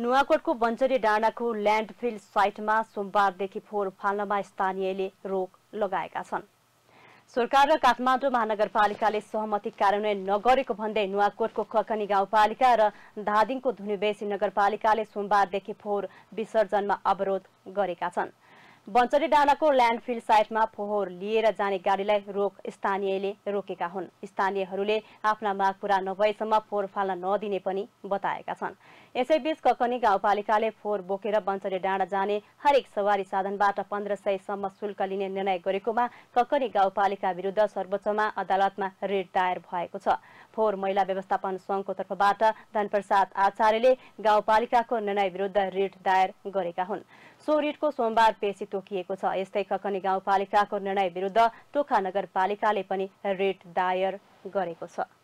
नुवाकोटको बन्चरी डाँडाको ल्यान्डफिल साइटमा सोमबारदेखि फोहोर फाल्नमा स्थानीयले रोक लगाएका छन्। सरकार र काठमाडौँ महानगरपालिकाले सहमति कार्यान्वयन नगरेको भन्दै नुवाकोटको खकनी गाउँपालिका र धादिङको धुनीबेसी नगरपालिकाले सोमबारदेखि फोहोर विसर्जनमा अवरोध गरेका छन्। बन्चरी डाँडाको ल्यान्डफिल साइटमा फोहोर लिएर जाने गाडीलाई स्थानीयले रोकेका हुन्। स्थानीयहरूले आफ्ना माग पूरा नभएसम्म फोहोर फाल्न नदिने पनि बताएका छन्। यसैबीच ककनी गाउँपालिकाले फोहोर बोकेर बन्चरी डाँडा जाने हरेक सवारी साधनबाट 1500 सम्म शुल्क लिने निर्णय गरेकोमा ककनी गाउँपालिका विरुद्ध सर्वोच्चमा अदालतमा रिट दायर भएको छ। फोहोर मैला व्यवस्थापन संघको तर्फबाट धनप्रसाद आचार्यले गाउँपालिकाको निर्णय विरुद्ध रिट दायर गरेका हुन्। सो रिटको सोमबार पेशी तोकिएको छ। यस्तै ककनी गाउँपालिकाको निर्णय विरुद्ध टोखा नगरपालिकाले पनि रिट दायर गरेको छ।